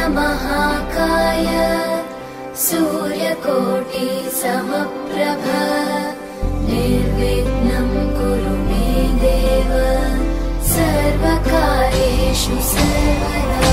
महाकाय सूर्यकोटि समप्रभ निर्विघ्नं कुरु मे देव सर्वकार्येषु सर्वदा।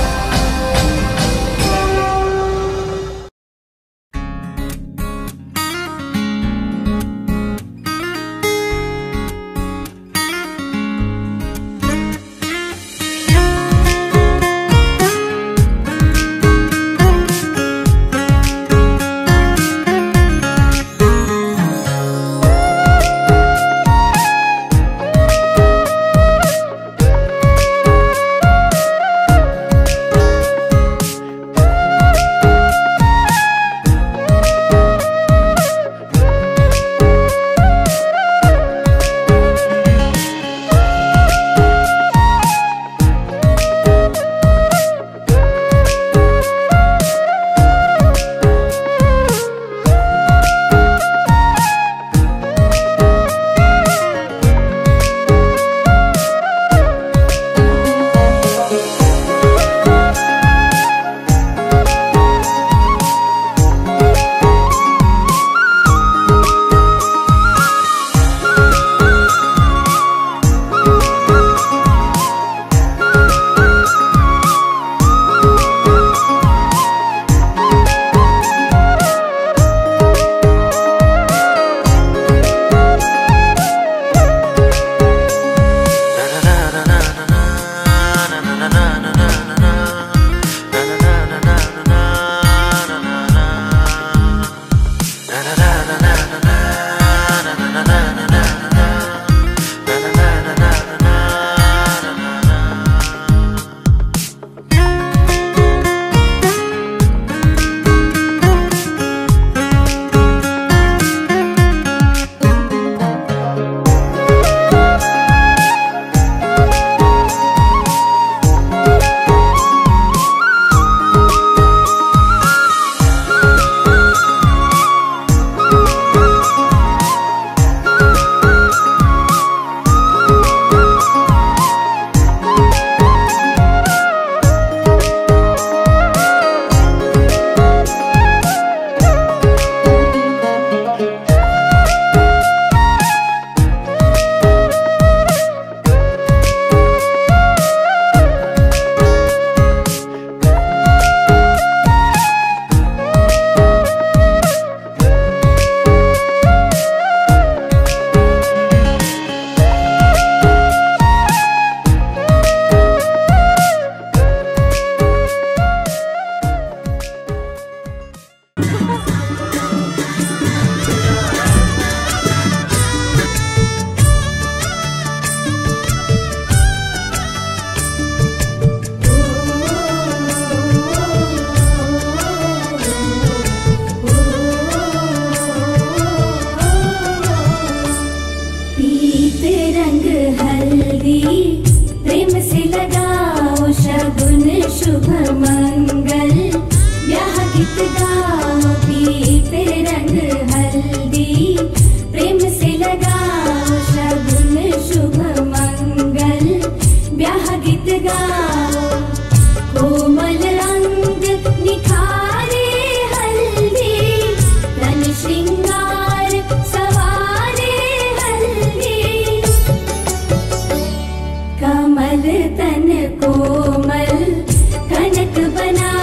तन कोमल कनक बना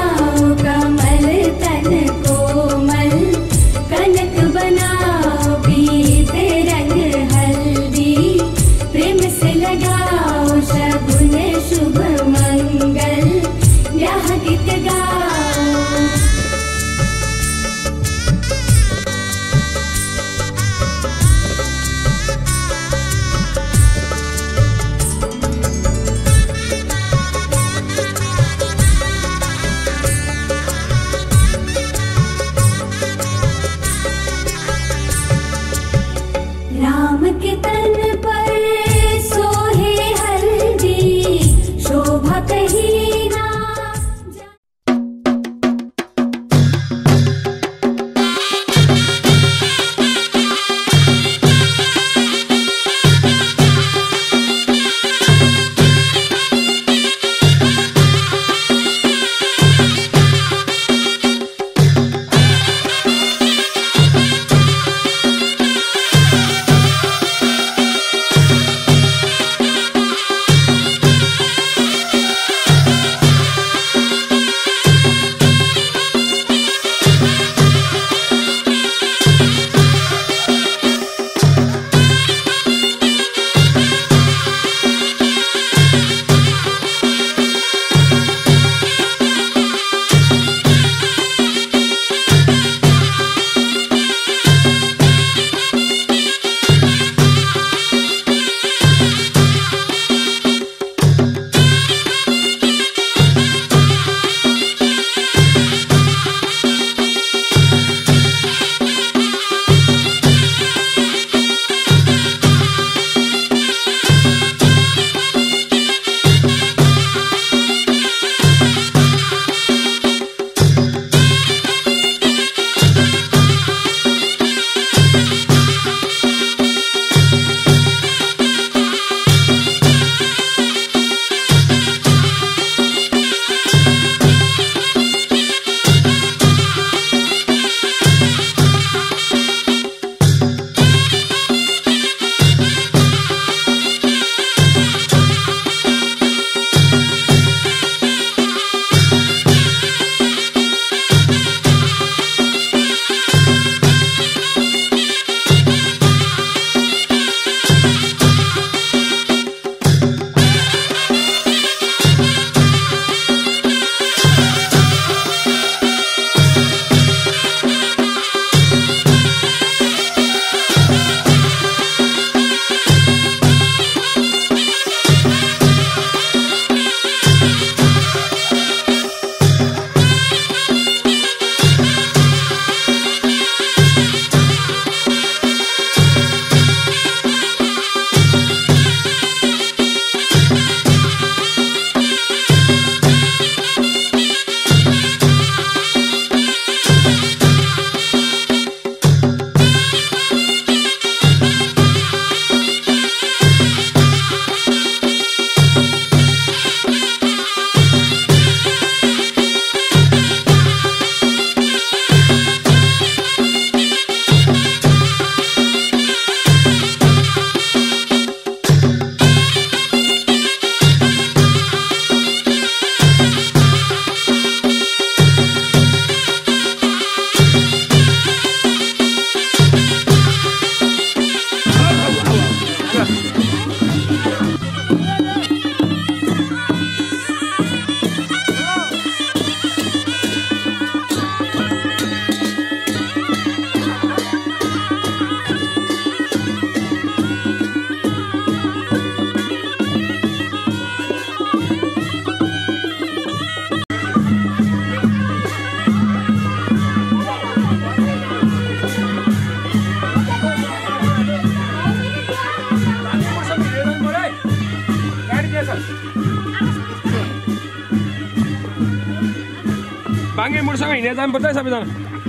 बाङ्गे मुडसँग हिँडेर जानुपर्छ है सबैजना।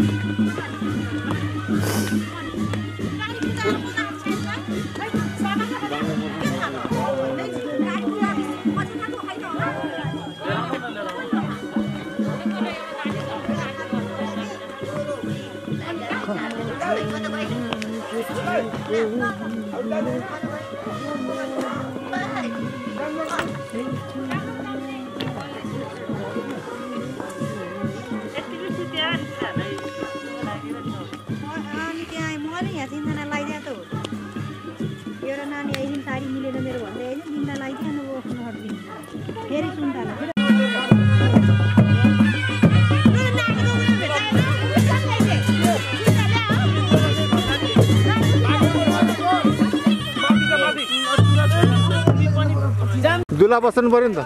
दुला बस्नु पर्यो नि त।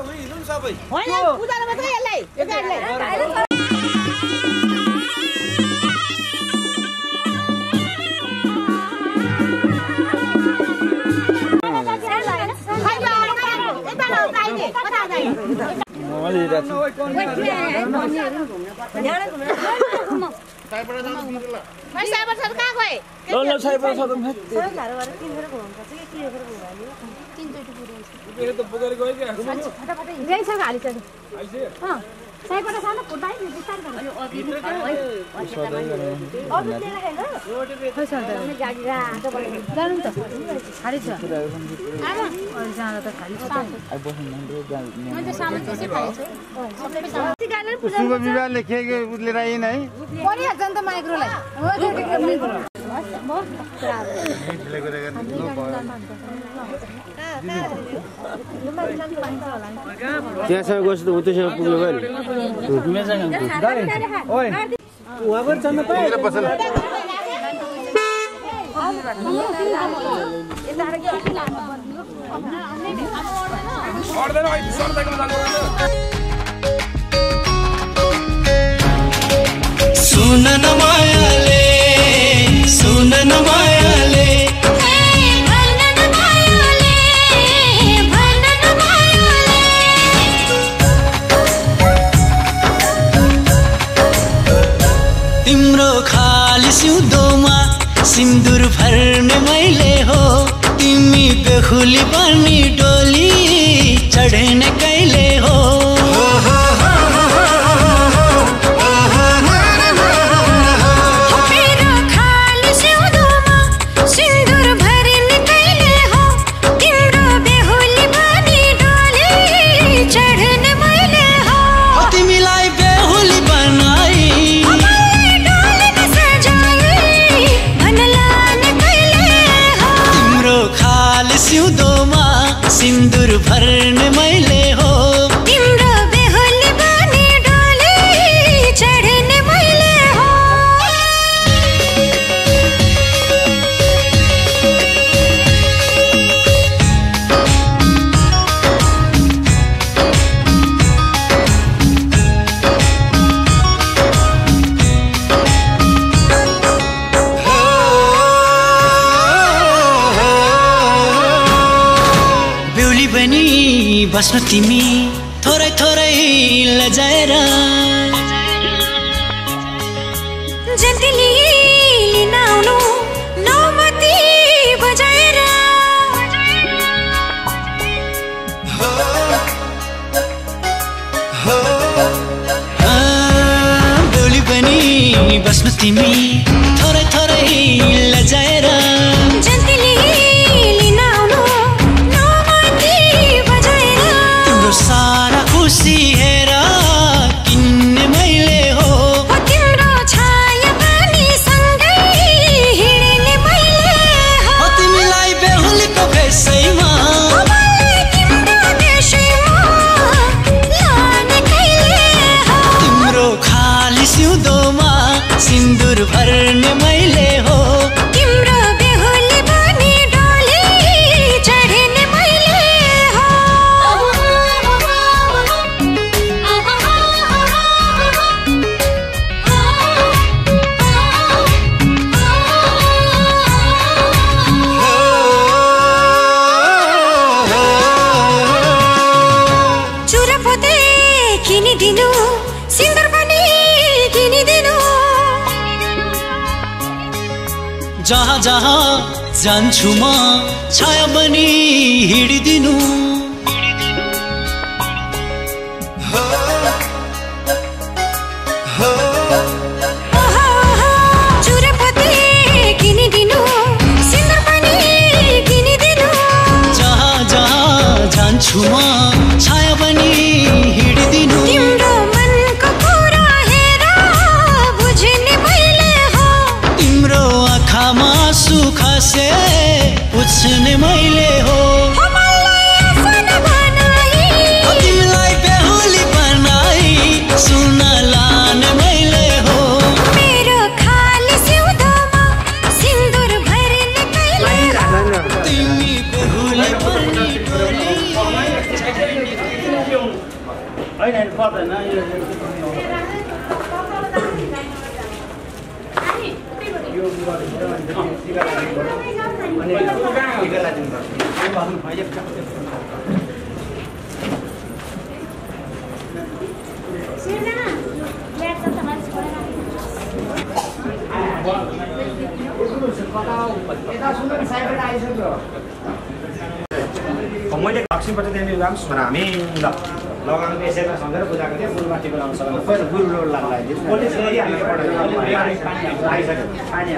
शुभ विवाह लेखेको उसले राइन है परिहाल्छ नि त माइक्रोलाई त्यहाँसँग गएपछि त उतैसँग पुग्यो भने सुन न मायाले सुन न मायाले तिम्रो खाली सिउँदोमा सिन्दुर भर्ने मैले हो तिमी बेहुली बनी डोली चढ्ने कहिले हो सिन्दूर भर्ने मैले हो तिम्रो बेहुली बनी डोली चढ्ने मैले हो बस्नु तिमी थोरै थोरै लजाएर जतिली लिन आउनु नौमती बजाएर बेहुली पनि बस्नु तिमी थोरै थोरै लजाएर सारा खुसी हेर किन्ने मैले हो तिम्रो छाया पनि सँगै हिँड्ने मैले हो तिमीलाई बेहुलीको भेषैमा तिम्रो देशैमा लाने कहिले हो तिम्रो खाली सिउँदोमा सिन्दुर भर्ने मैले हो तिम्रो बेहुली बनी डोली चढ्ने मैले हो चुरा पोते किनिदिनु सिन्दुर पनि जहाँ जहाँ जान्छु म छाया बनी हिँडिदिनु चुरपति किनिदिनु सिन्दुर पनि किनिदिनु जहाँ जहाँ जान्छु म छाया बनी हिँडिदिनु तिम्रो मनको कुरा हेर बुझ्ने मैले हो तिम्रो आँखामा सुख से पुछ्ने मैले हो तिमीलाई बेहुली बनाई सुन लाने मैले हो मेरो खाली सिउँदोमा सिन्दुर भर्ने कहिले तिमी बेहुली बनी मैले लक्ष्मीपति देवी नाम हामी लगाउनु यसैमा सम्झेर पूजा गर्थेँ गुरुमाथि बोलाउन सक्दैन पहिला गुरु लगाइदियो पोलिस गरी हामीले आइसक्यो पानी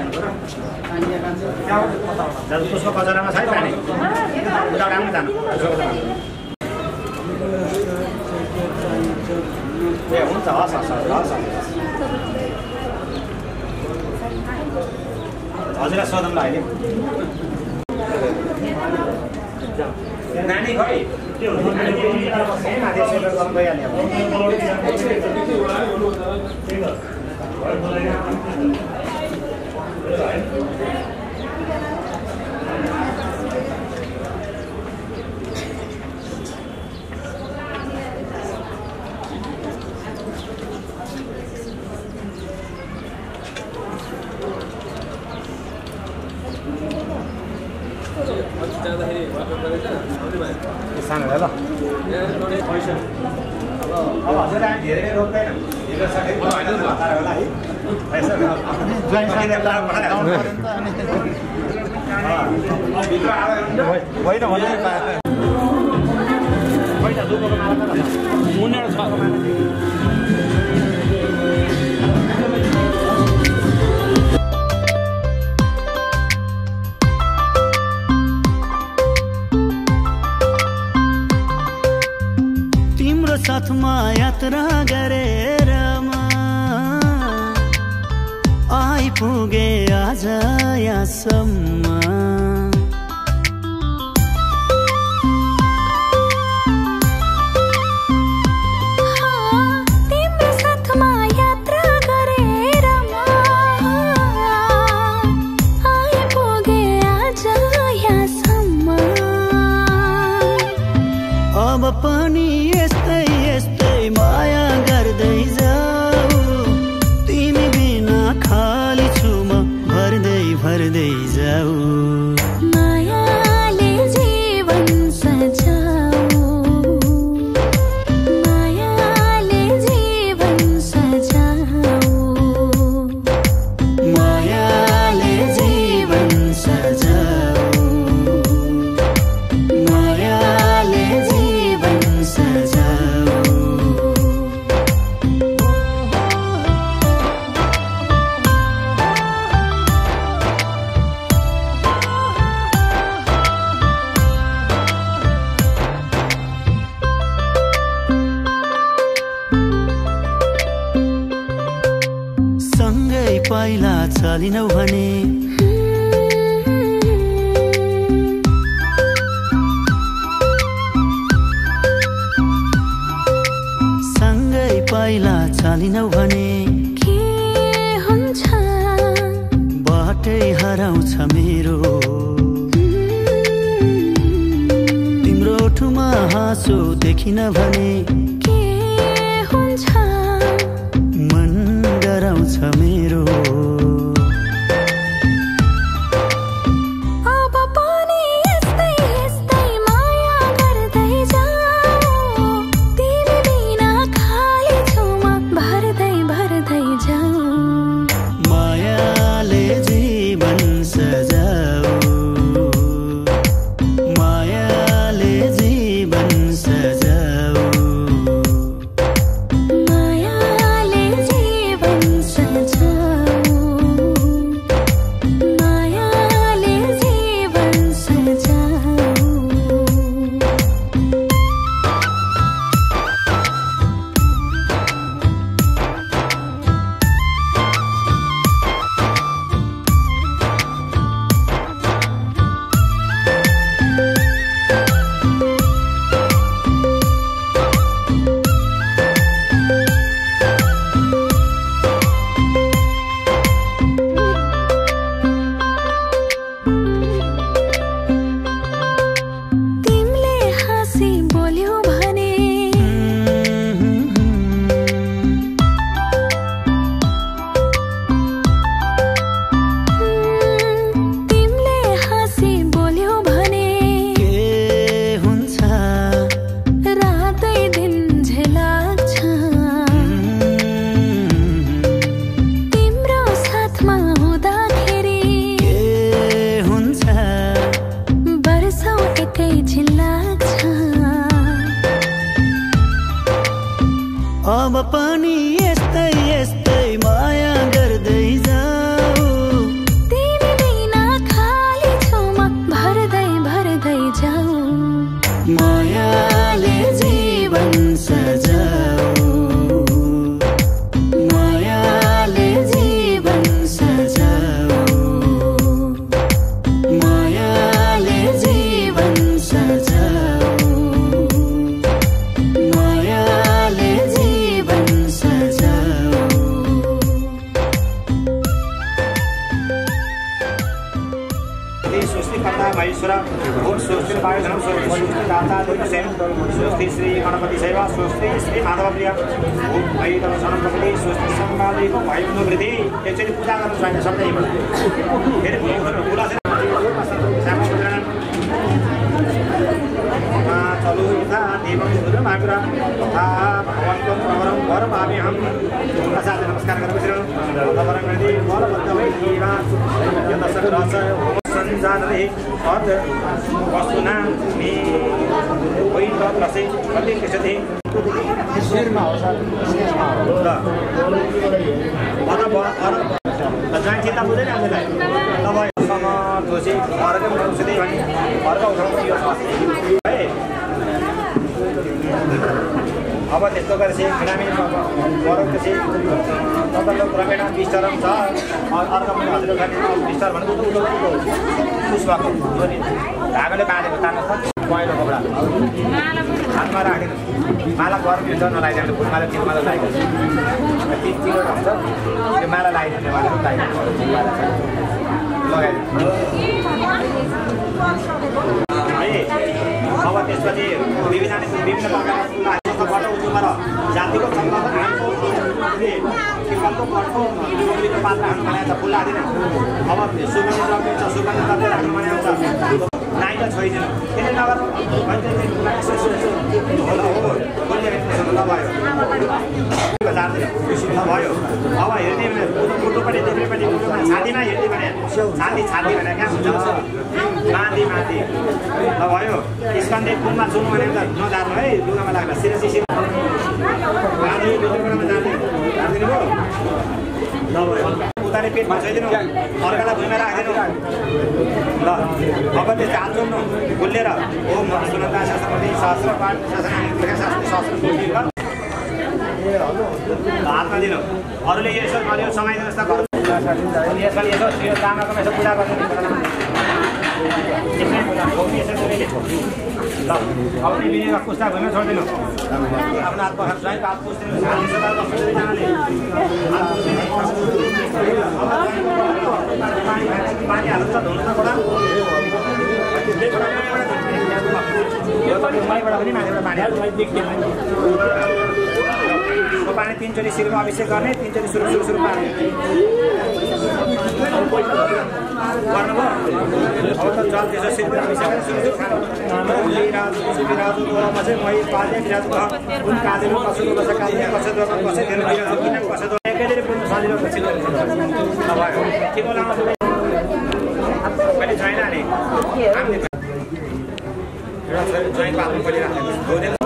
हाल्नु पुष्प कचरामा छ पानी उता राम्रो जानु ए हुन्छ हस् हस् हस् हजुरलाई सोधौँला अहिले नानी खै त्यो सानो ल अब हजुर धेरै रोक्दैन साथमा यात्रा गरेर आइपुगे आज यहाँसम्म तिम्रो साथमा यात्रा गरेर आइपुगे आज यहाँसम्म अब पनि यस्तै यस्तै माया गर्दै जाऊ तिमी बिना खाली छु म भर्दै भर्दै जाऊ मायाले जीवन सजाऊ मायाले जीवन सजाऊ मायाले जीवन सजाऊ मायाले जीवन सजाऊ सँगै पहिला चलिनौ भने सँगै पहिला चलिनौ भने के हुन्छ बाटै हराउँछ मेरो तिम्रो ओठमा हाँसो देखिन भने के हुन्छ मन डराउँछ मेरो अब पनि यस्तै यस्तै माया गर्दै जाऊ तिमी बिना खाली छु म भर्दै भर्दै जाऊ मायाले जीवन अब पनि यस्तै यस्तै माया गर्दै जाऊ तिमी बिना खाली छुमा भर्दै भर्दै जाऊ मायाले जीवन सजाऊ मायाले जीवन सजाऊ मायाले जीवन सजाऊ मायाले जीवन सजाऊ सृष्टिकर्ता महेश्वर ओम स्वस्ति वायुधनम स्वस्ति दाता देवसेन स्वस्ति श्री गणपति सेवा स्वस्ति श्री माधव प्रिय ओम भैरव शरणप्रति स्वस्ति संवादिको भैरव वृद्धि एकचोटि पूजा गर्नु छैन सबैबाट फेरि पूजा चलु यथा देवं सुरमाग्र तथा भगवन्तं प्रवरं वरमाम्यहं प्रसाद नमस्कार गरेपछि तवरं गति बलबद्धवै जीवा यतसग्रस संजानरे अथ वस्तुना मे वै तत्रसे कति कृषति शिरमा हो सर जान्छ त बुझ्दैन हामीलाई तपाईसँग दोषी अर्को औषधि भने अर्को औषधि यो छ है अब त्यस्तो गरेपछि ग्रामीण वर्गपछि तपाईँको ग्रामीण विस्तारण छ अर्को पनि हजुर खाने विस्तार भनेको पुष्पको धागोले बाँधेको तान्नु छ पहेँलो कपडा हातमा राखेर माला गरम हुन्छ नलाइदिनु फुलमाला तिलमाला लगाइदिनु तिलो हुन्छ त्यो माला लगाइदिने माला लगाइदिनु अब त्यसपछि विभिन्न प्रकारबाट उजुमा र जातिको संगठनको पटको पात्र राख्नु बनाएको छ फुल लाग्दैन अब सुगन्ध द्रव्य छ सुगन्ध द्रव्य राख्नु बनाएको छ नाइ त छोइदिनु त्यसले नगर्नु भयो अब हेर्ने मुटुपट्टि देख्नेपट्टि मुटुमा छातीमा हेर्ने भने छाती छाती भने कहाँ हुन्छ माथि माथि ल भयो स्कन्धे कुममा चुनु भने त नजानु है लुगामा लाग्दा सिरेसी माथि भित्रबाट जाने राखिदिनु भयो ल भयो उताले पेटमा छोइदिनु अर्कालाई भुइँमा राखिदिनु ल अब त्यस्तो हात जोड्नु खुल्लेर ओम सुनता शास्त्रपति शास्त्र पाठ शास्त्र शास्त्र हातमा दिनु अरूले यसो गर्यो समाइदिनु जस्तो गर्नु यसमा यसो त्यो तामाको यसो पूजा गर्नु ल अब तिमीले पुस्ता भुइँमा छोडिदिनु आफ्नो हात पखार स्वयं हात पुस्दिनु पानी हाल्नु त धुनु त खोला पनि माथिबाट पानी तीनचोटि शिरमा अभिषेक गर्ने तीनचोटि सुरु सुरु सुरु पार्ने गर्नुभयो अब त जल त्यसो शिरमा अभिषेक गरेर सुरु सुरु खानु विराजु चाहिँ मै पाल्ने विराज कुन काँदेलो कसो कसो काँदे कसो दोकान कसै धेरै विराजु किन कसो दोकान एकैचोटि पुग्नु सजिलो भयो ठिक होला मैले छैन नि हामीले जोइन पाल्नु पनि राखेको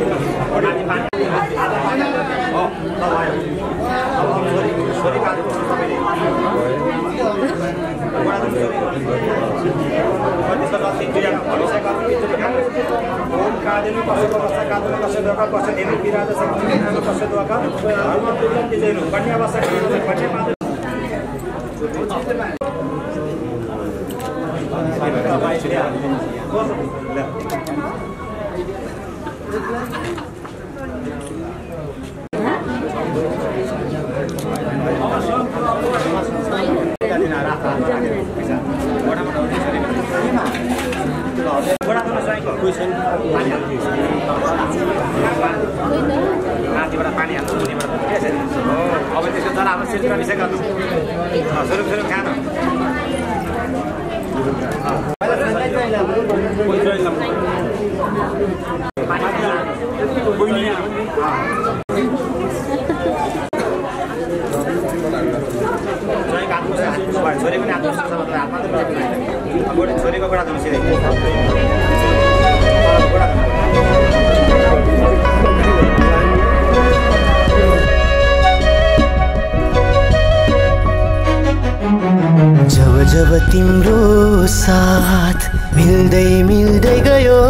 माथिबाट पानी हाल्नु मुनिबाट अब त्यसको जरा अब सिल्का मिसाइ गर्नु सुरु सुरु खानु छोरी पनि हात छोरीको गोडा धुनु सिधै जब तिम्रो साथ मिल्दै मिल्दै गयो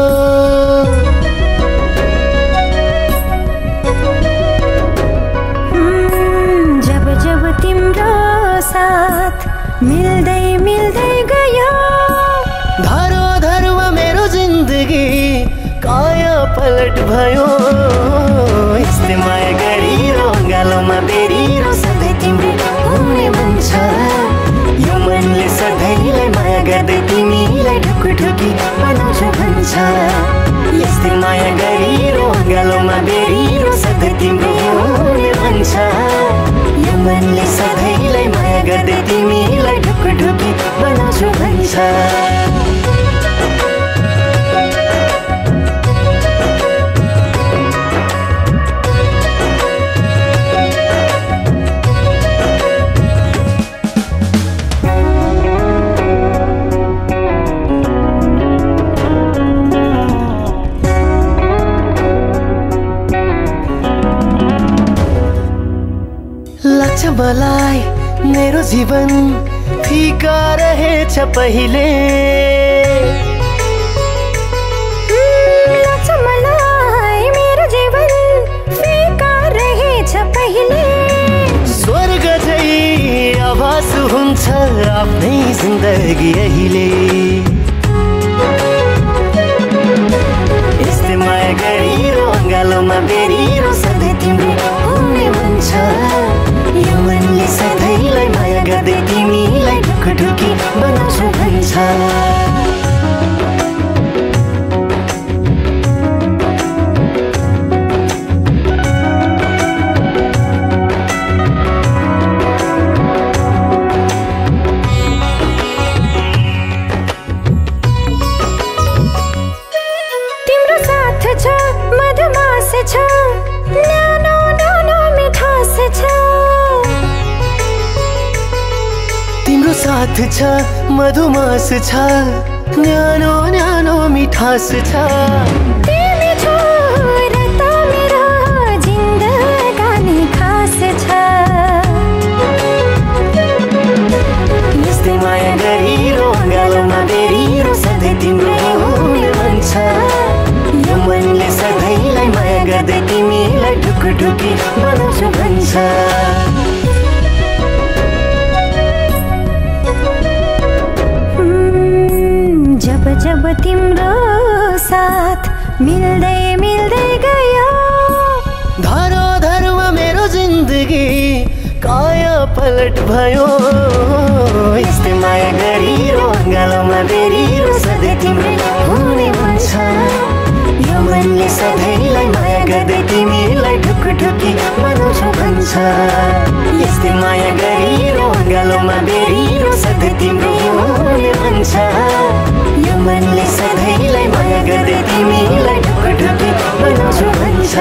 जब जब तिम्रो साथ मिल्दै मिल्दै गयो धारो धारोमा मेरो जिन्दगी काया पलट भयो यस्तै माया गरिरो गालोमा बेरिरो सधैँ तिम्रो हुने मन छ यो मनले सधैँलाई माया गर्दै तिमीलाई ढुकढुकी बनाउँछ भन्छ यस्तै माया गरिरो गालोमा बेरिरो सधैँ तिम्रो हुने मन छ यो मनले सधैँलाई माया गर्दै तिमीलाई ढुकढुकी बनाउँछ भन्छ लाग्छ मलाई मेरो जीवन फिका रहेछ पहिले लाग्छ मलाई मेरो जीवन फिका रहेछ पहिले स्वर्ग झै आभास हुन्छ आफ्नै जिन्दगी अहिले यस्तै माया गरिरो गालोमा बेरिरो सधैँ तिम्रो हुने मन छ यो मनले सधैँलाई माया गर्दै तिमीलाई ढुकढुकी बनाउँछ भन्छ तिम्रो साथ छ मधुमास छ न्यानो न्यानो मिठास छ तिम्रो साथ छ मधुमास छ न्यानो न्यानो मिठास छ तिमी छौ र त मेरो जिन्दगानी खास छ यस्तै माया गरिरो गालोमा बेरिरो सधैँ तिम्रो हुने मन छ यो मनले सधैँलाई माया गर्दै तिमीलाई ढुकढुकी बनाउँछ भन्छ जब जब तिम्रो साथ मिल्दै मिल्दै गयो धारो धारोमा मेरो जिन्दगी काया पलट भयो यस्तै माया गरिरो गालोमा बेरिरो सधैँ तिम्रो हुने मन छ यो मनले सधैँलाई माया गर्दै तिमीलाई ढुकढुकी बनाउँछ भन्छ यस्तै माया गरिरो गालोमा बेरिरो सधैँ तिम्रो हुने मन छ यो मनले सधैँलाई माया गर्दै तिमीलाई ढुकढुकी बनाउँछ भन्छ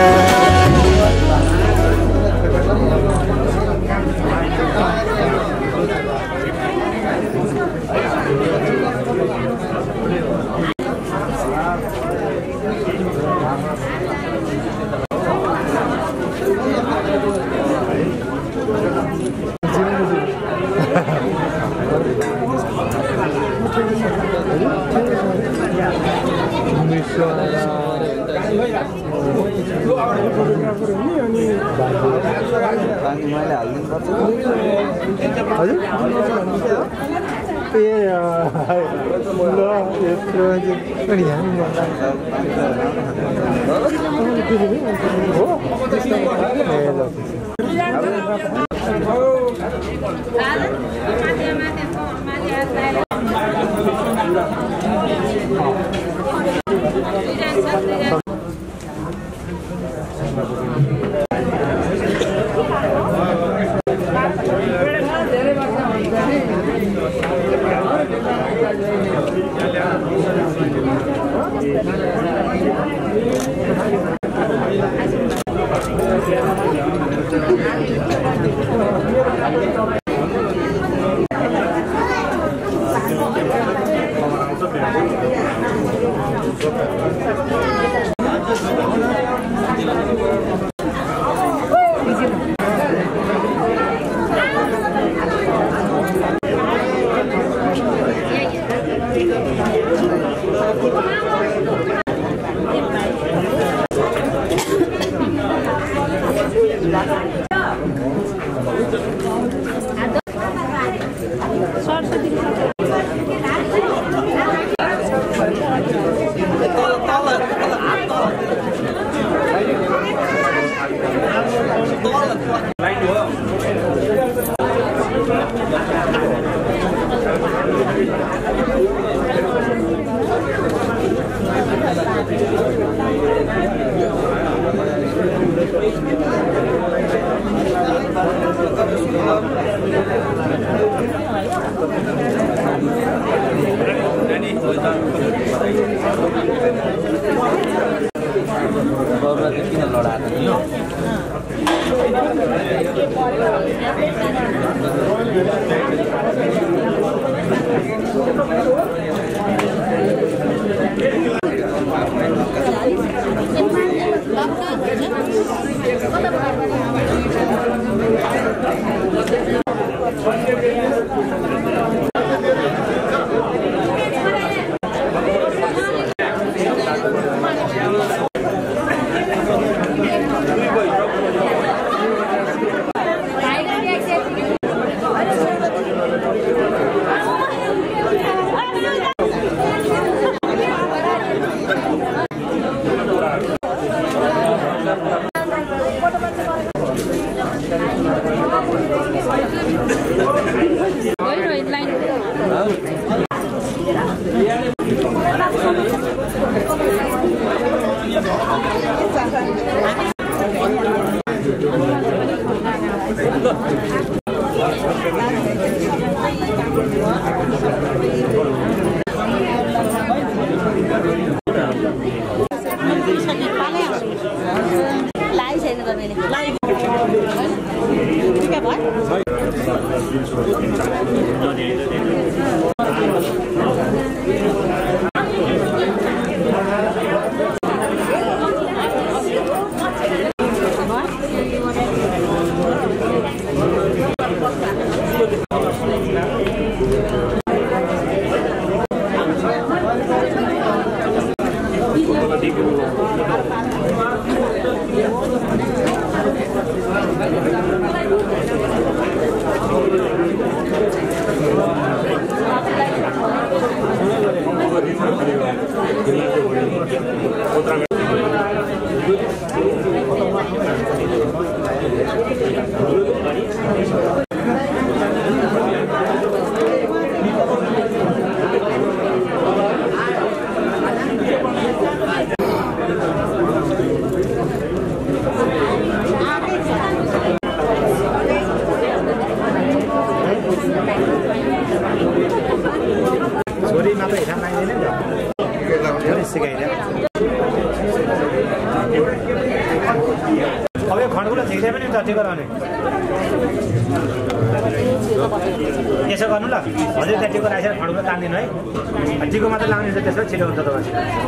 यसो गर्नु ल हजुर त्यहाँ टिको राखेर खड्को तान्दिनु है टिको मात्र लाउने त्यसो छिटो हुन्छ तपाईँ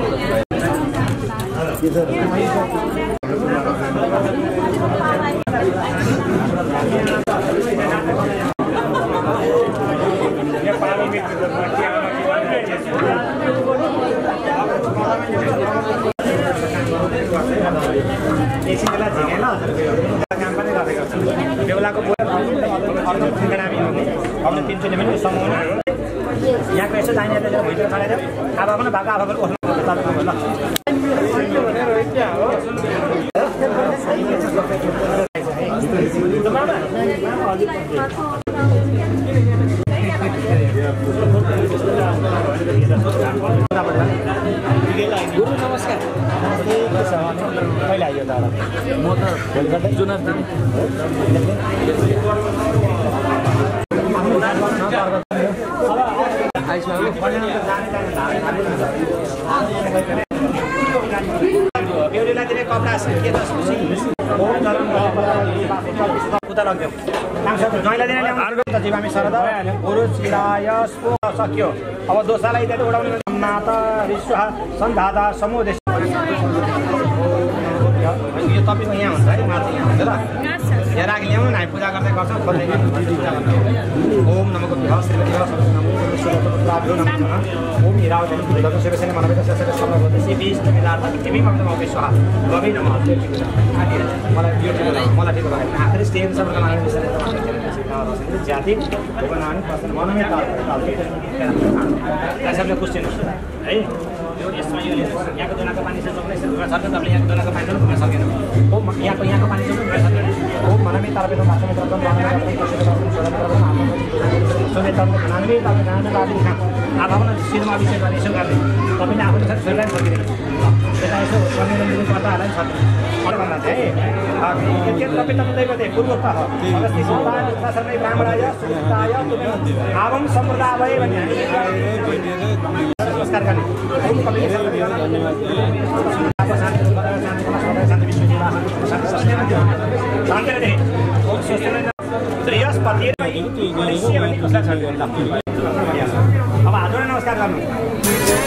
एकछिन बेला झिकेँ ल काम पनि गरेको छ बेहुलाको अब 300 मिनट समाउनु यहाँको यसो दाहिने भुइँतिर खडेर आफूको न भएको आफूको ओस्नु ल गुरु नमस्कार कहिले आइयो त म त जुनार बेहुलीलाई दिने कपडा के त उता लग्यो ज्वाइँलाई दिने ल्याउनु त जीवामी शरद गुरु चिराय सक्यो अब दोसालाई त्यति उडाउने माता विश्व सन्धाता समुदेश यो तपाईँको यहाँ हुन्छ है माथि यहाँ हुन्छ ल यहाँ राखि ल्याउनु न पूजा गर्दै गर्छ भन्दै ओम नमो भ्याव श्रीमती भ्याव नमो प्राभ्यो नमः ओम हिरावती भगवान शिवसेना मानवता शास्त्र सभा गर्दै 20 मिलार्थ तिमी ममता मौके स्वाहा गबै नमः मलाई यो मलाई ठिक लाग्यो आखिरी स्टेज सबैको मानव विषय जाति भगवान पर्सन मनमै सबले क्वेश्चन है यसमा यो यहाँको दुनाको पानी छ सक्ने छ तपाईले यहाँको दुनाको पानी छ पुग्न सकेन ओ यहाँको पानी छ पुग्न सकेन ओ मनमै तारबेको माछामा तरफ मनमै सोले तपाईले नानले तपाईले नान बादी खा आफामा सिरमा विषय गर्ने यसो गर्ने तपाईले आफूले छ छोइलाई सकिदैन त्यता यसो सम्मेलन दिनु पर्दा होला नि छ अरु भन्दा चाहिँ के तपाईँ तपाईको दे पूर्वता हो अगस्ती सन्तान शासनै ब्राह्मणाय सुताय आवम सम्प्रदाय भन्ने हामी नमस्कार गर्ने ओम कपिल शान्ति ओम स्वस्ति बृहस्पति अब हातले नमस्कार गर्नु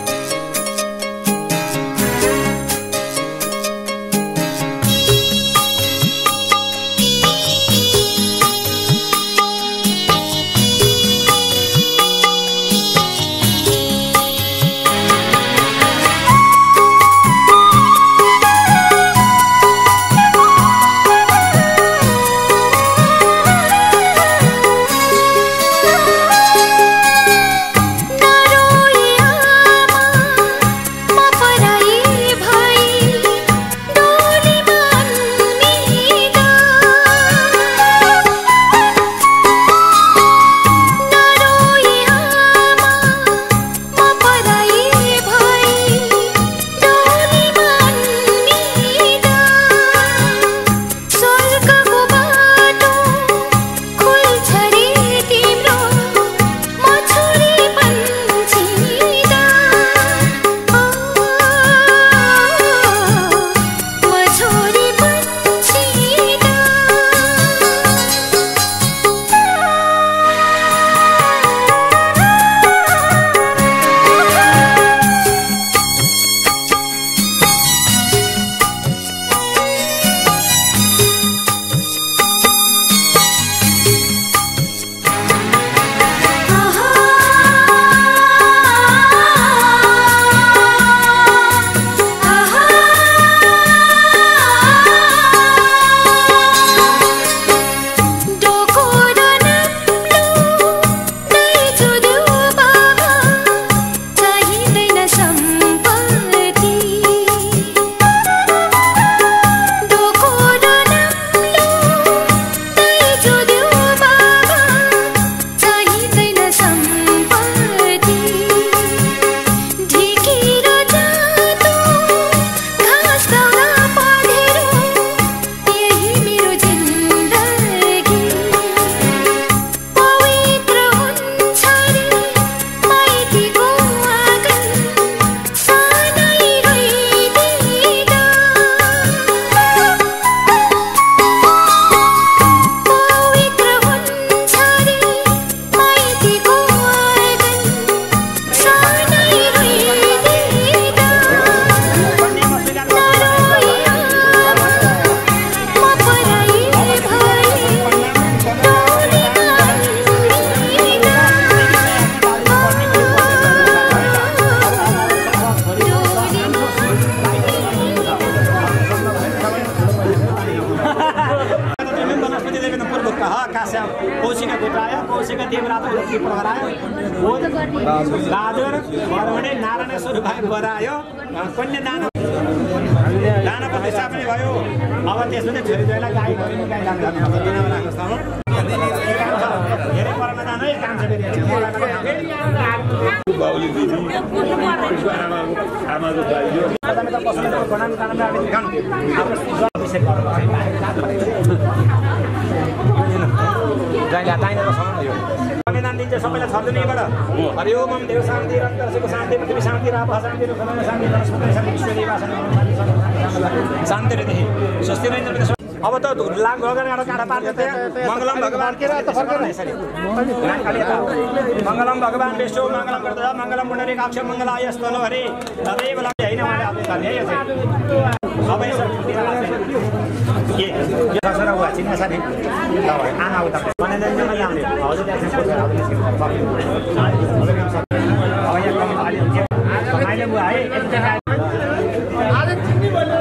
दाना प्रतिस्थापन भयो अब त्यसमा चाहिँ छोरी जोइलाई गाई भयो गाई लान्छ दिनमा राख्नुस् न धेरै परमा जानु है काम छ बाउली दिदी आमाको भाइ यो तपाईँ त कसैले बनाउनु कारणले हामी देखाउनु हाम्रो विषय जहिले दाइने रसाउनु यो संविधान दिन्छ सबैलाई छर्दिनेबाट हरि ओम देव शान्ति रन्तरको शान्ति पृथ्वी शान्ति राप शान्ति र शान्ति वनस्पति शान्ति विश्व देवा शान्ति शान्ति रे स्वस्ति रहेछ अब त लाङ गगन एउटा काँडा पार्छ त्यहाँ मङ्गलम भगवान के मङ्गलम भगवान विष्णु मङ्गलम गर्दा मङ्गलम पुण्डरी काक्ष मङ्गलाय स्तल हरि तदेव लक्ष्य हैन मैले आफ्नो भन्ने यो चाहिँ अब यसो के ससरा हुआ चिन्ने छ नि ल भाइ आमा उता बनाइदिन्छ मैले ल्याउने हजुर त्यहाँ अब यहाँ कम अलि हुन्छ मैले बुवा है आज चिन्नी बोल्नु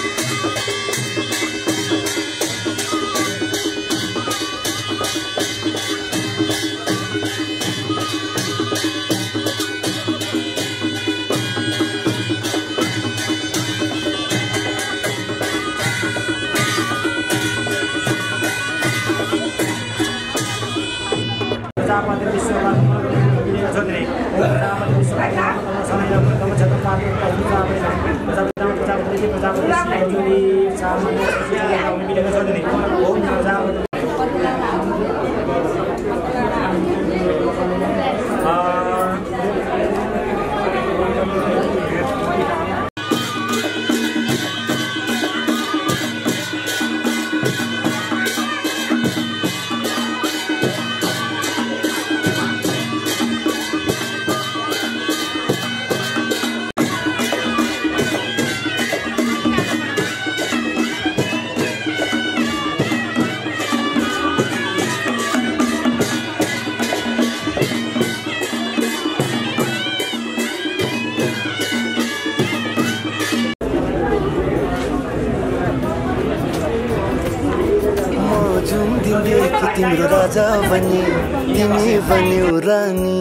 तिम्रो राजा बने तिमी बन्यौ रानी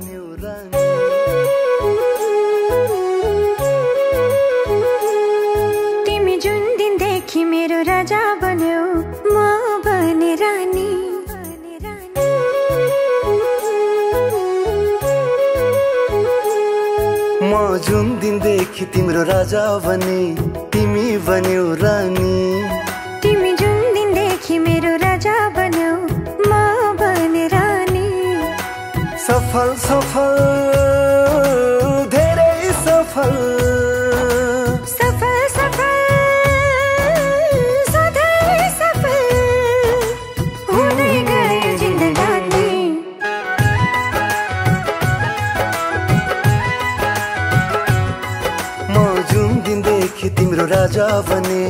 तिमी जुन दिनदेखि मेरो राजा बन्यौ म बने रानी म जुन दिनदेखि तिम्रो राजा बने तिमी बन्यौ रानी तिमी जुन दिनदेखि मेरो राजा बन्यौ म बने रानी सफल सफल धेरै सफल सफल सफल सधैँ सफल हुँदै गयो जिन्दगानी म जुन दिनदेखि तिम्रो राजा बने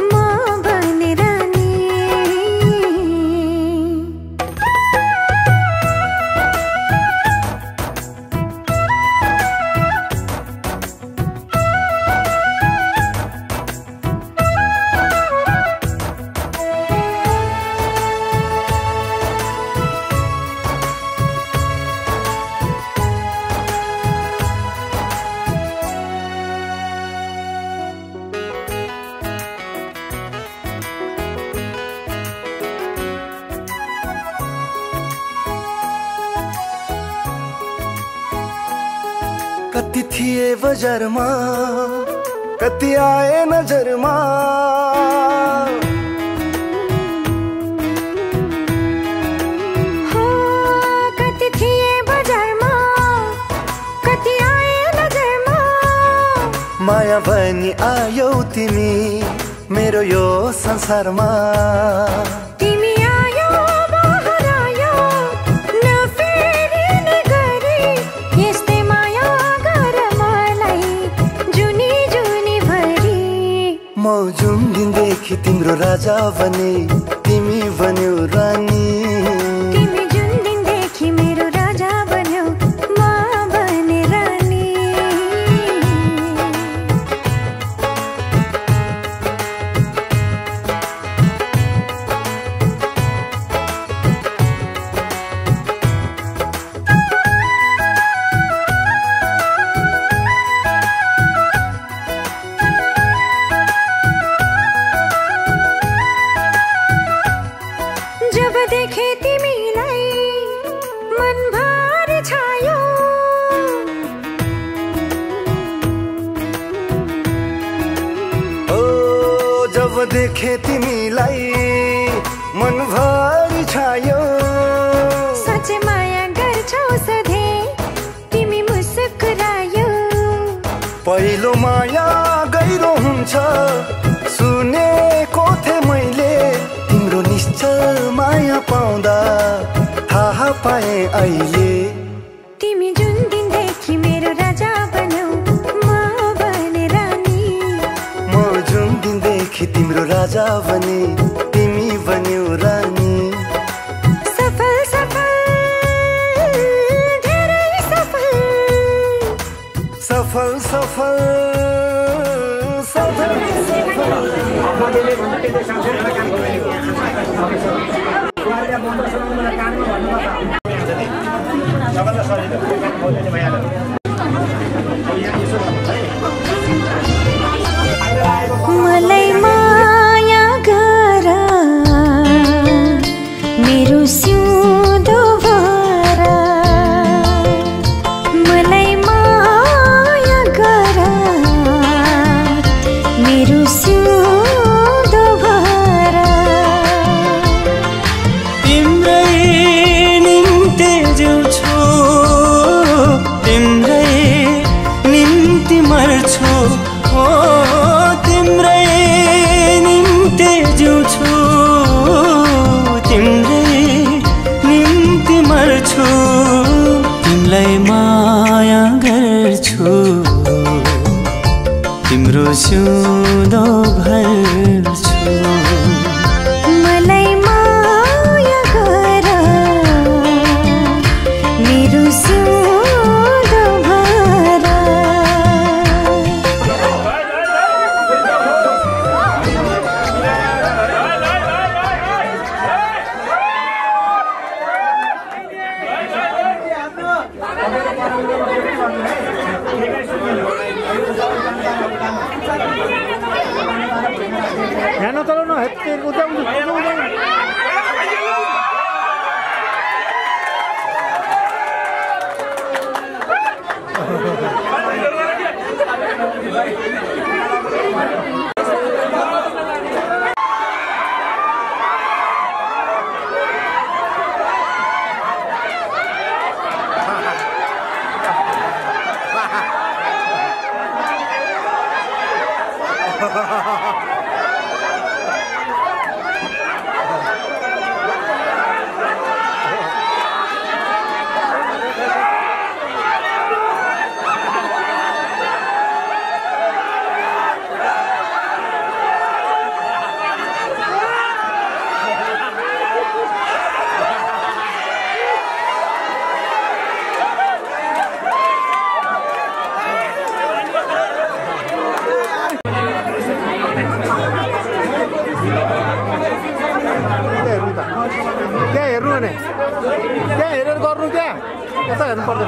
कति थिए बजारमा कति आए नजरमा हो कति थिए बजारमा कति आए नजरमा माया बनी आयौ तिमी मेरो यो संसारमा तिमी आयो बहार आयो नफेरिने गरी यस्तै माया गर मलाई जुनी जुनी भरी म जुन दिनदेखि तिम्रो राजा बने तिमी बन्यौ रानी तिमी जुन दिनदेखि मेरो राजा बन्यौ म बने रानी जब देखे तिमीलाई मनभर छायो ओ जब देखे तिमीलाई मनभर छायो साँच्चै माया गर्छौ सधैँ तिमी मुस्कुरायो पहिलो माया गहिरो हुन्छ सुनेको थिएँ मैले पाउँदा थाहा पाए अहिले तिमी जुन दिनदेखि मेरो राजा बन्यौ म बने रानी म जुन दिनदेखि तिम्रो राजा बने तिमी बन्यौ रानी सफल सफल धेरै सफल सफल सफल सफल मलाई माया गर मेरो सिउँदो भर मलाई माया गर मेरो सिउँदो भर तिम्रै निम्ति जिउँछु तिम्रै निम्ति मर्छु ओ तिम्रै निम्ति जिउँछु तिम्रै निम्ति मर्छु तिमीलाई माया गर्छु तिम्रो सिउँदो भर्छु मलाई माया गर मेरो सिउँदो भर ध्यान चलाउन क्या हेर्नु भने क्या हेरेर गर्नु क्या यता हेर्नु पर्दैन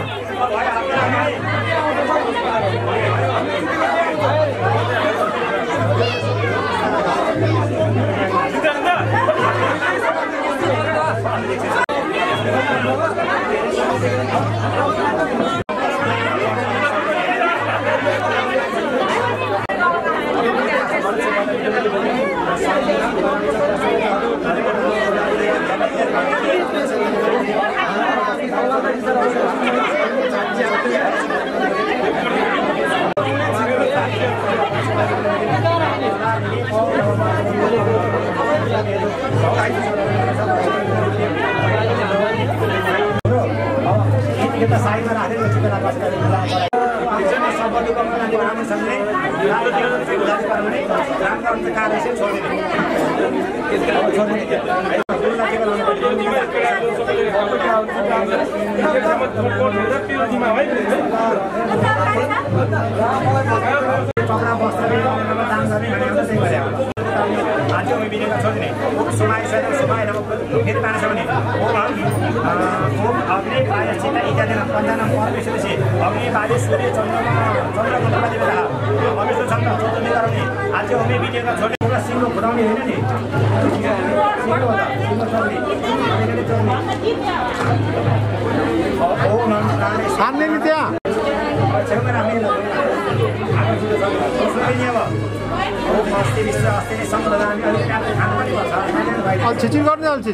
छिचिङ गर्ने अल्छी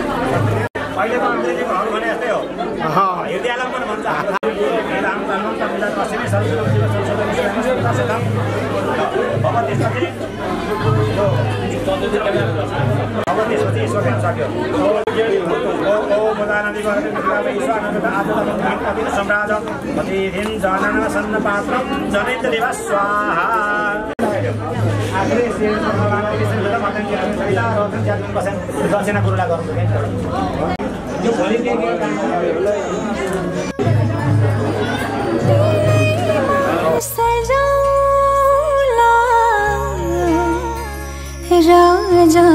अहिलेको अङ्ग्रेजीको हल भने जस्तै हो हृदयालय पनि भन्छ राजा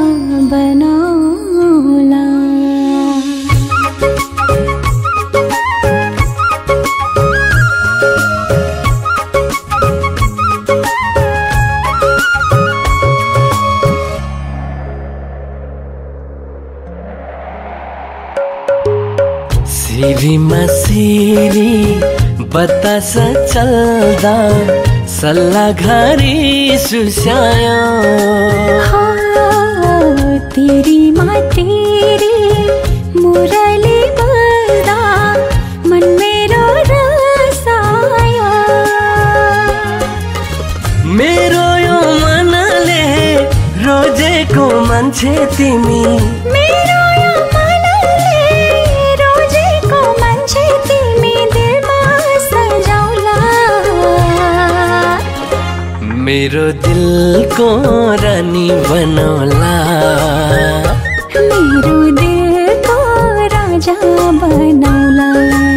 बनौला सिरीमा सिरी बतास चल्दा सल्लाह घरी सुस्यायो तेरी माँ तेरी मुरली बल्दा मन मेरो रसायो मेरो यो मनले रोजेको मान्छे तिमी मेरो यो मनले रोजेको मान्छे तिमी दिलमा सजाउला मेरो दिलको रानी बनौला मेरो दिलको राजा बनौला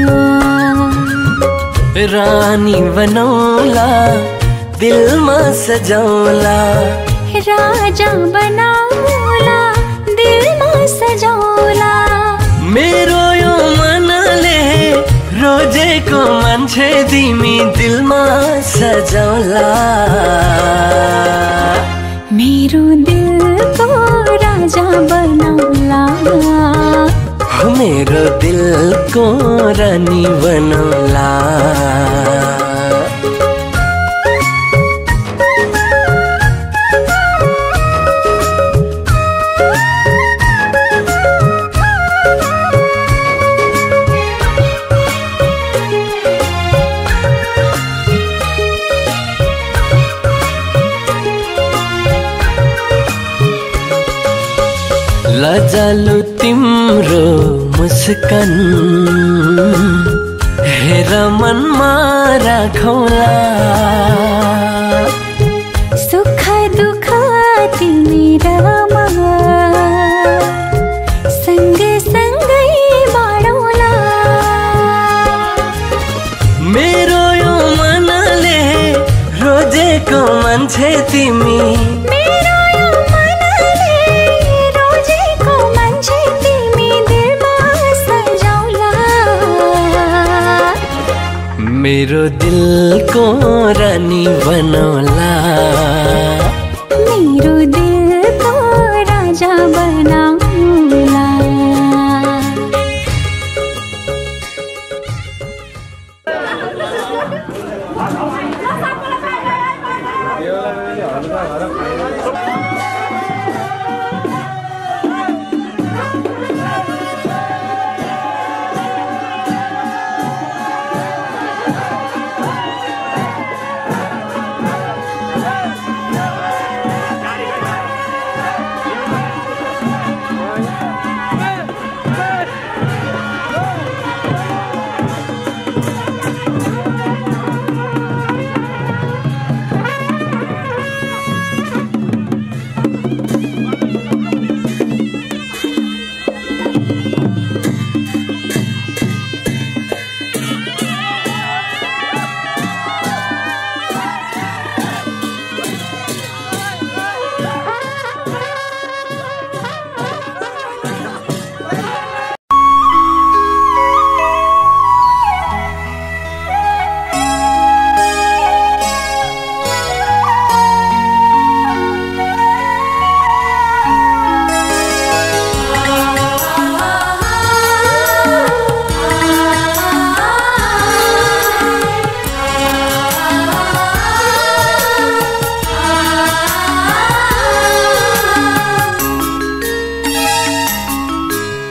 रानी बनौला दिलमा सजाउला राजा बनौला दिलमा सजाउला मेरो यो मनले रोजेको मान्छे तिमी दिलमा सजाउला मेरो दिलको राजा बनौला मेरो दिलको रानी बनौला लजालु तिम्रो मुस्कान हेर मनमा राखौला सुख दुःख तिमी र म सँगसँगै बाँडौला मेरो यो मनले रोजेको मान्छे तिमी मेरो यो मनले रोजेको मान्छे तिमी दिलमा सजाउला मेरो दिलको रानी बनौला मेरो दिलको राजा बनौला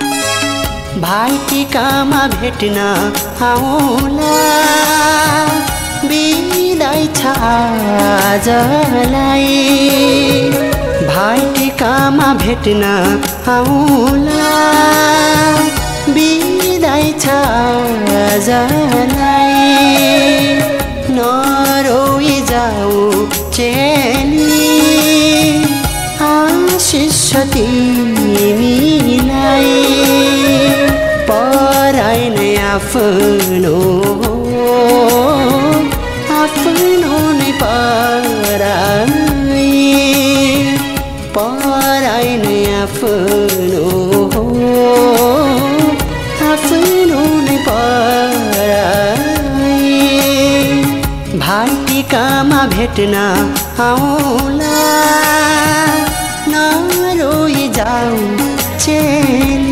भाइ टिकामा भेट्न आउला आजलाई भाइटिकामा भेट्न आउला बिदाई छ आजलाई नरोई जाऊ चेली आशिष तिमीलाई पराई नै आफ्नो नै पराई पराई नै आफ्नो नै पराई भाइटिकामा भेट्न आउला नरोई जाऊ चेली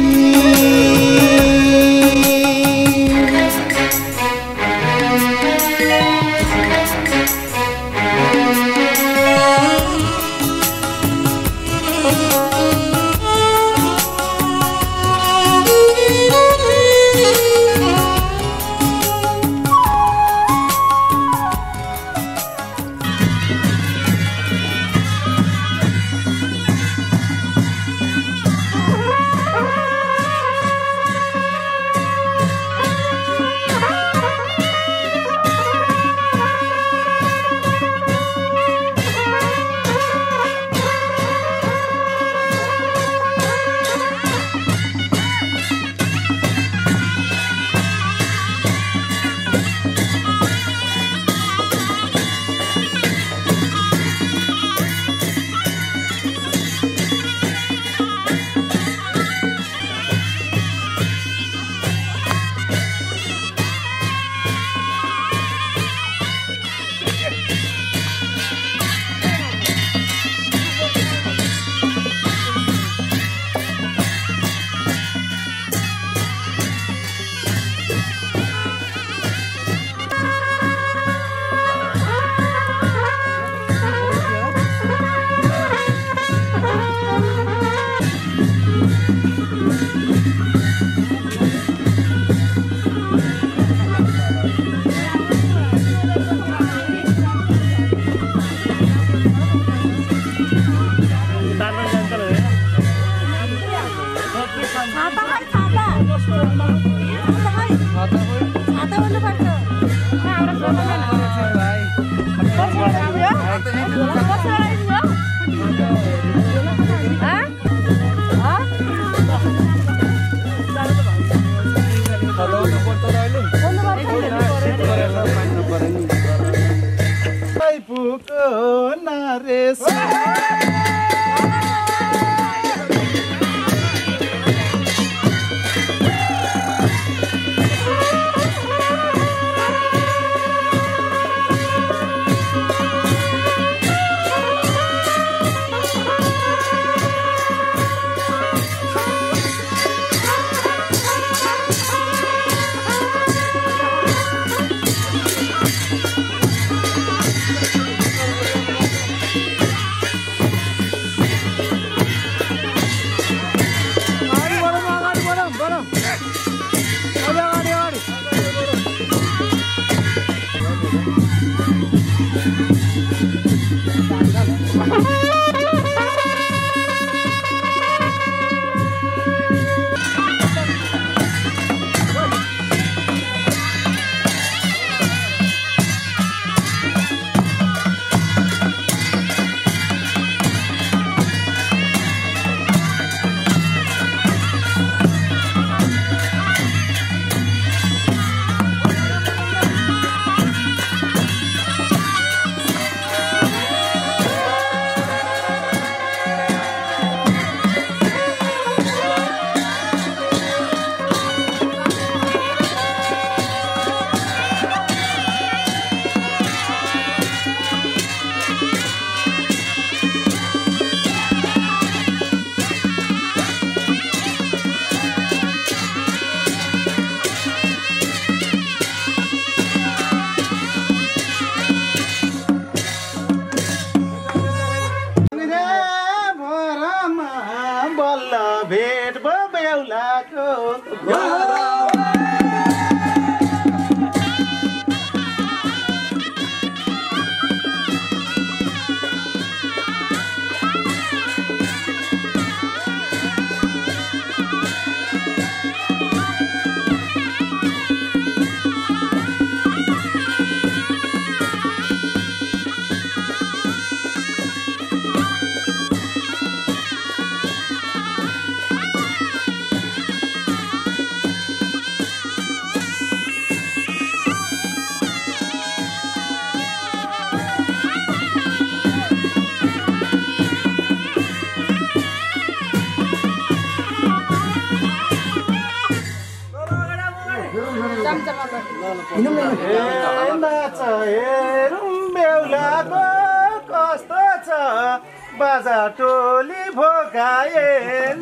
नाच हेरौँ बेहुलाको कस्तो छ बाजा टोली भोकाएन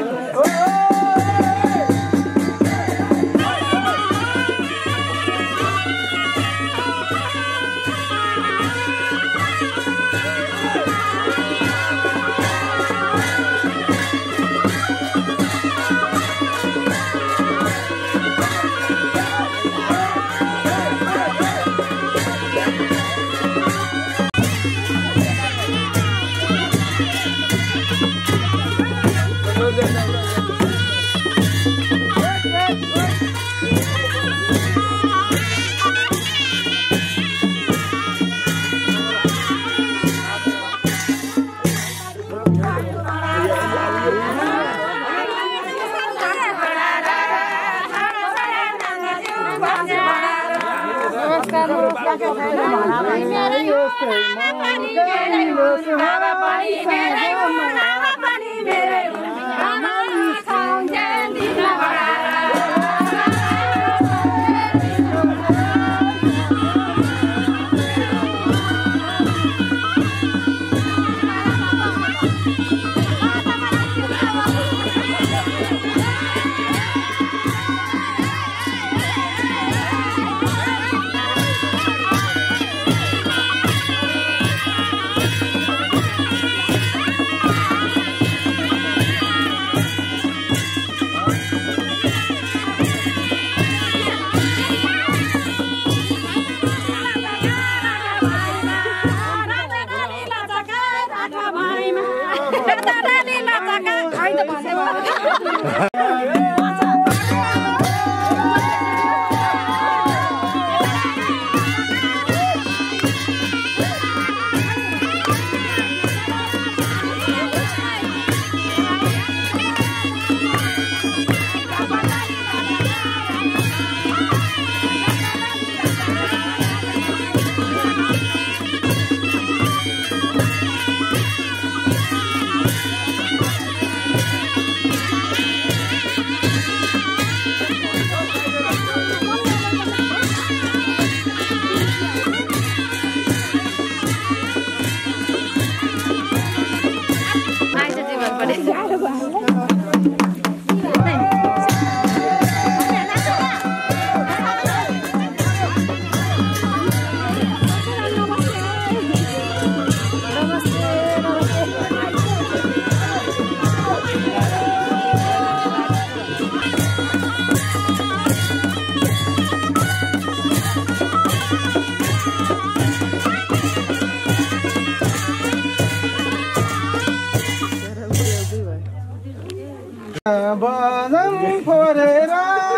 बजम फोरेर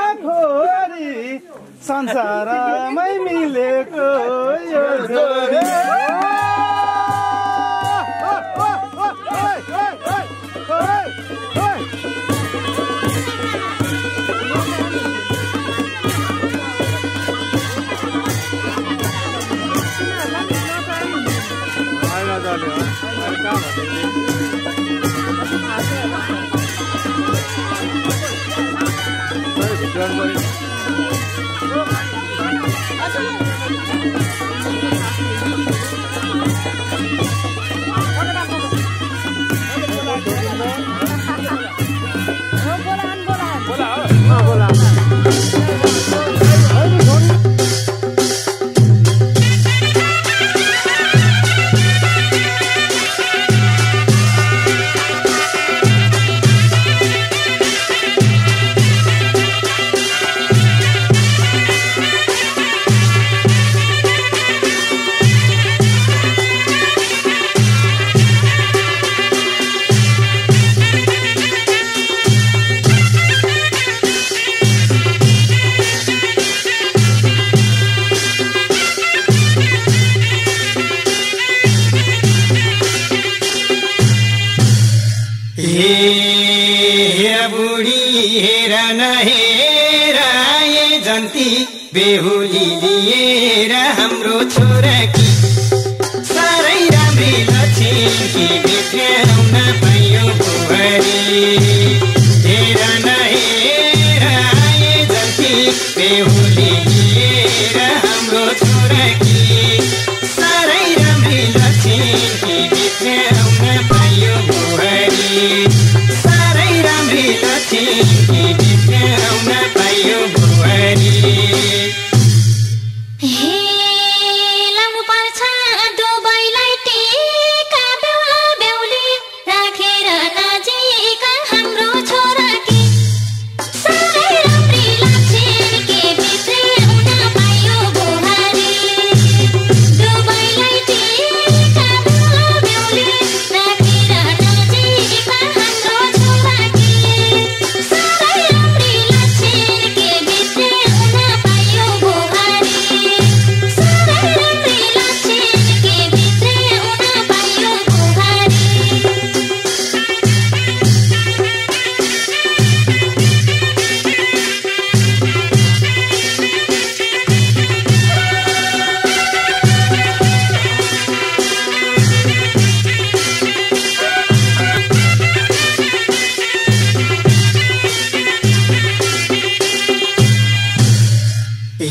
फोरी संसारमै मिलेको यो जोडी बेहुली लिएर हाम्रो छोराकी साह्रै राम्री लक्ष्मी भेट्याउन पाइयो बुहारी हेर न हेर आए जति बेहुली लिएर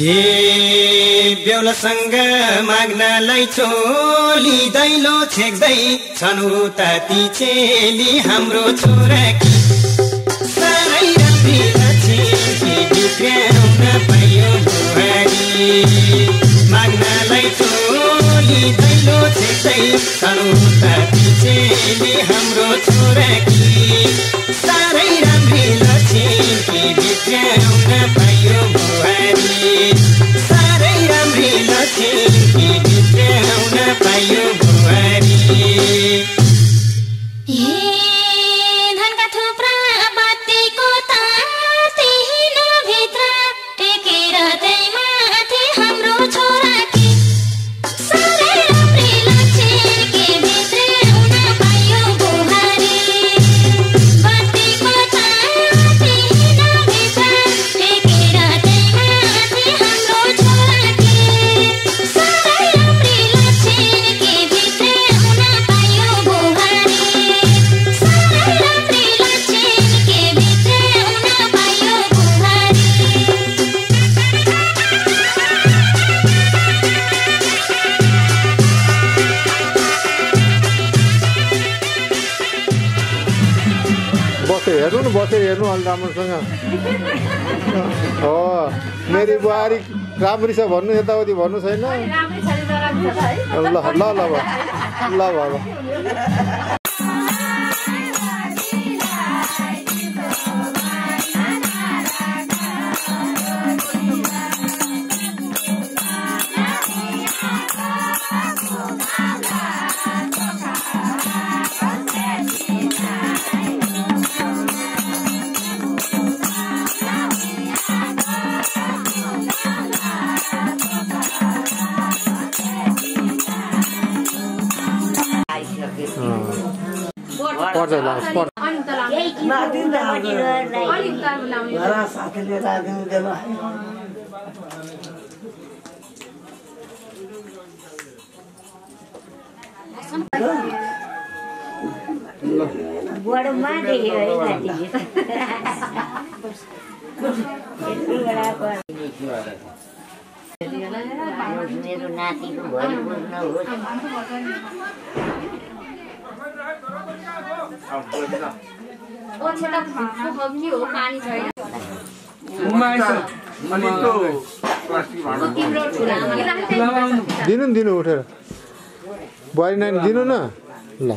बेहुलासँग माग्नलाई चोली दैलो छेक्दै छन् उता ती चेली हाम्रो छोराकी साह्रै राम्री लक्ष्मी बिग्राउन पायो बुहारी माग्नलाई चोली दैलो छेक्दै छन् उता ती चेली हाम्रो छोराकी साह्रै राम्री लक्ष्मी बिग्राउन पायो बुहारी साह्रै राम्री लक्ष्मी बिग्राउन पायो बुहारी धनका थुप्रा बातीको तार त्यही नभित्र टेकेर त्यही माथि हाम्रो छोराकी साह्रै राम्री लक्ष्मी बिग्राउन पायो बुहारी बातीको तार त्यही नभित्र टेकेर त्यही माथि हाम्रो छोराकी साह्रै राम्री लक्ष्मी बिग्राउन पायो बुहारी साह्रै राम्री लक्ष्मी बिग्राउन पायो बुहारी बसेर हेर्नु अलि राम्रोसँग हो मेरी बुहारी राम्री छ भन्नु यताउति भन्नु छैन ल ल ल ल ल पर्छ ल पर्छ मेरो नातिको भरि बुझ्नुहोस् दिनु उठेर बुहारी नानी दिनु न ल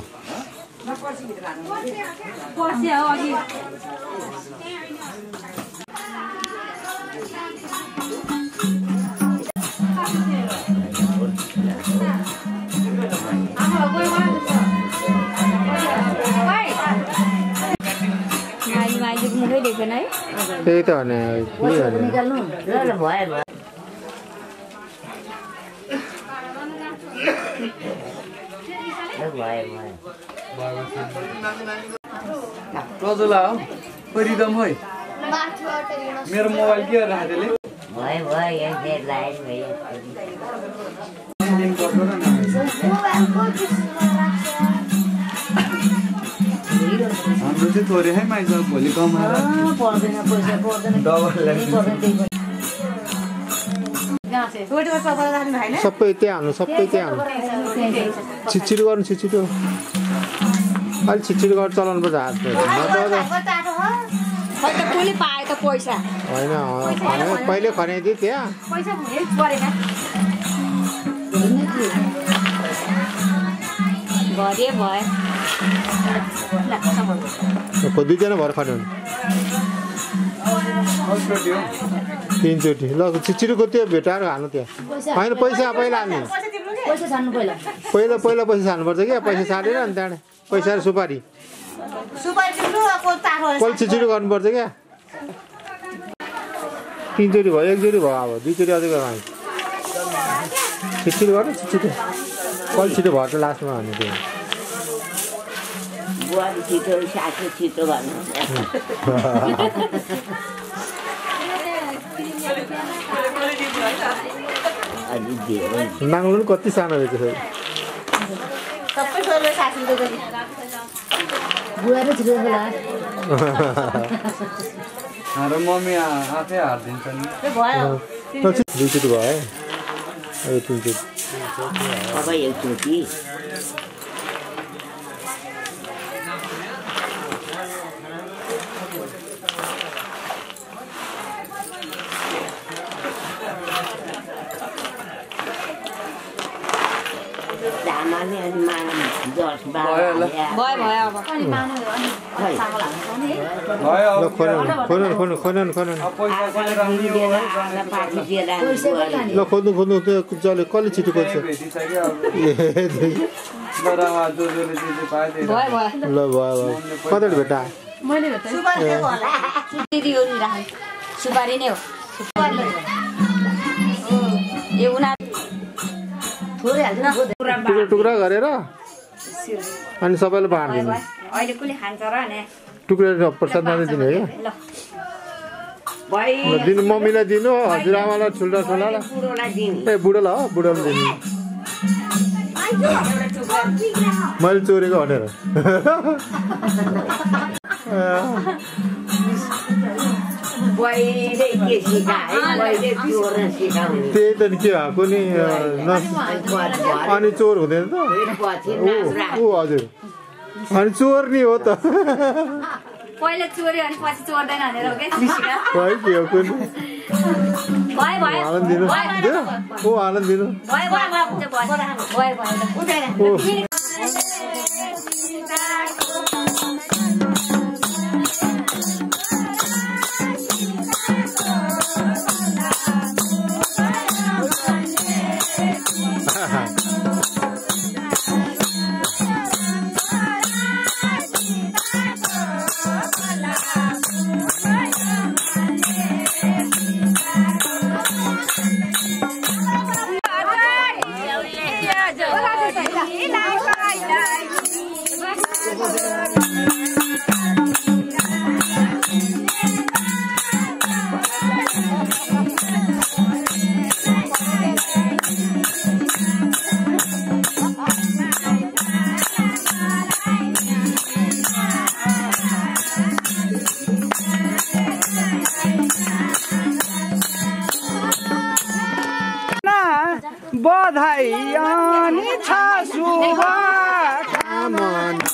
त्यही त भने प्रजुला हो रिदम है मेरो मोबाइल के राखेले हाम्रो चाहिँ थोरै है माइज भोलि कमाएर सबै त्यहाँ हाल्नु छिटछिटो गर्नु छिटछिटो अलिक छिटछिटो गरेर चलाउनु पर्छ हात होइन पहिले खनाइदियो त्यहाँ दुईजना भएर खन्यो तीनचोटि ल छिटछिटोको त्यो भेटाएर हाल्नु त्यहाँ होइन पैसा पहिला हाल्ने पहिला पैसा हाल्नुपर्छ क्या पैसा छाडेर अनि त्यहाँबाट पैसा र सुपारी पहिला छिटछिटो गर्नुपर्छ क्या तीनचोटि भयो एकचोटि भयो अब दुईचोटि अझै गरौँ छिटछिटो गर्नु छिटछिटो कहिले छिटो भयो त लास्टमा हाल्नु त्यो नाङ्लो पनि कति सानो रहेछ हाम्रो मम्मी आफै हारिदिन्छ नि दुईचोटि भयो अब तिनचोटि अब एकचोटि जामाले अनि माने 10 12 भयो अब अनि माने अनि साग लाग्छ नि भयो ल खोन ल खोज्नु त्यो जले कसले छिटो खोज्छ ल भयो कतैले भेटा मैले भेटे सुपारी दिएको होला दिदी हो नि राख सुपारी नै हो सुपारी यो उना थोरै हाल्नु टुक्रा गरेर अनि सबैले बाँड्दिनु अहिले कुले खान्छ र ने टुक्रा प्रसाद मात्रै दिने हो ल ल दिनु मम्मीलाई दिनु हजुरआमालाई ठुल्ठुलालाई ए बुढोलाई हो बुढोलाई दिनु मैले चोरेको भनेर त्यही त नि के भएको नि अनि चोर हुँदैन त ऊ हजुर अनि चोर नि हो त पहिला चोर्यो अनि पछि चोर्दैन भनेर हो के भयो के हो कुन आनन्द दिनु ओ आनन्द दिनु बधाई अनि छ शुभकामना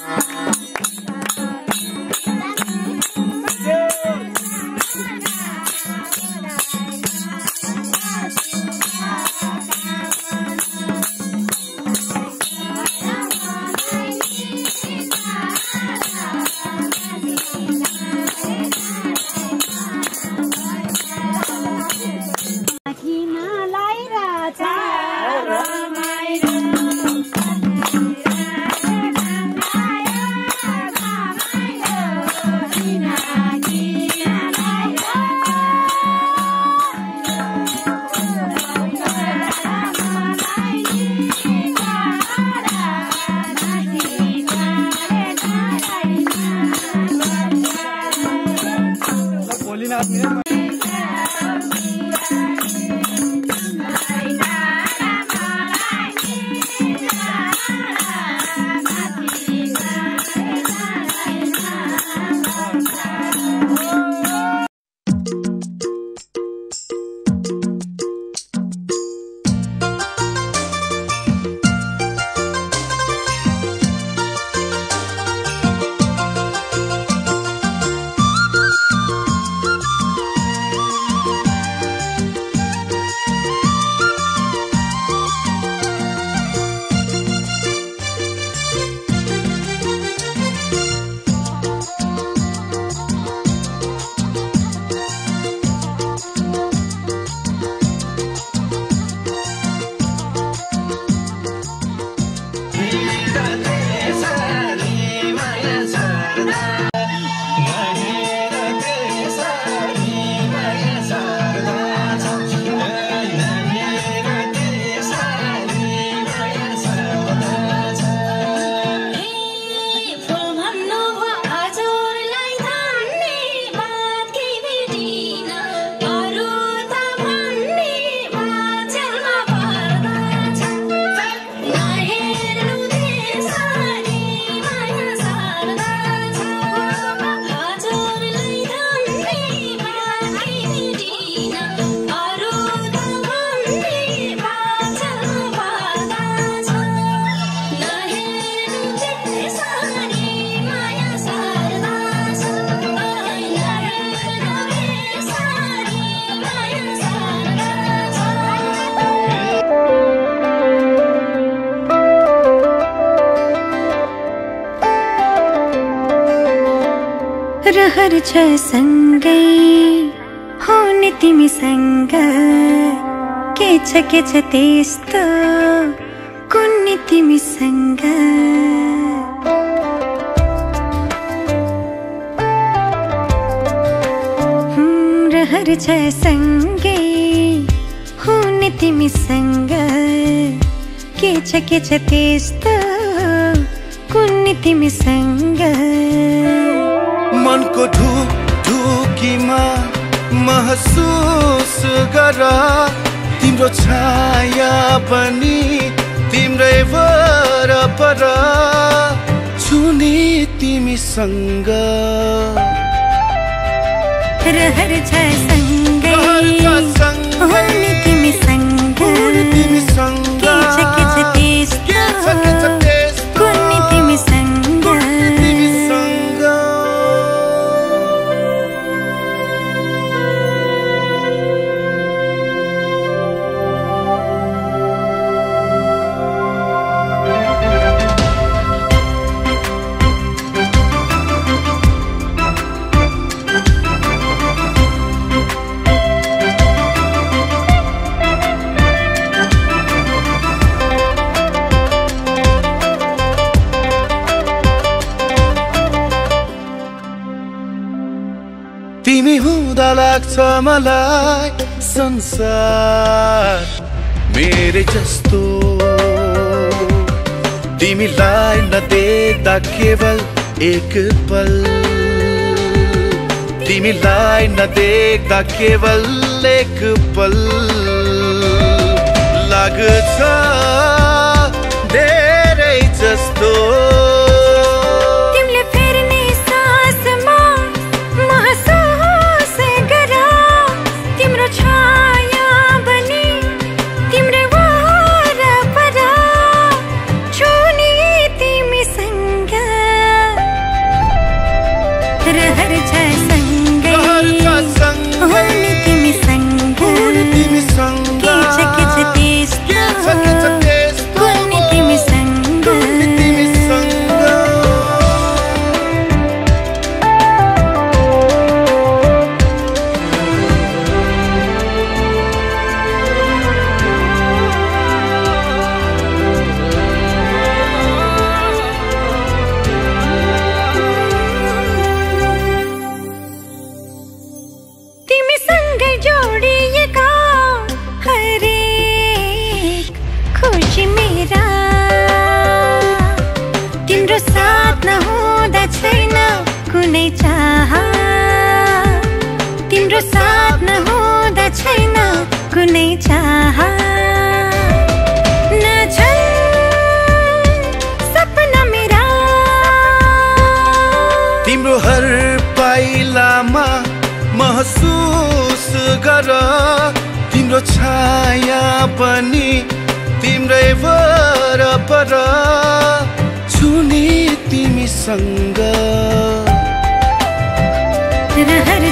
रहर छ सँगै हुने तिमीसँग के छ त्यस्तो कुन्नी तिमीसँग रहर छ सँगै हुने तिमीसँग के छ त्यस्तो कुन्नी तिमीसँग मनको ढुकीमा महसुस गर तिम्रो छाया पनि तिम्रै वरपर छुने तिमीसँग रहर छ सँगै हुने तिमीसँग के छ त्यस्तो कुन्नी तिमीसँग तिमी हुँदा लाग्छ मलाई संसार मेरे जस्तो तिमीलाई नदेख्दा केवल एक पल तिमीलाई नदेख्दा केवल एक पल लाग्छ धेरै जस्तो तिम्रो साथ नहुँदा छैन कुनै चाह नछन् सपना मेरा तिम्रो हर पाइलामा महसुस गर तिम्रो छाया पनि तिम्रै वरपर छुने तिमीसँग रहर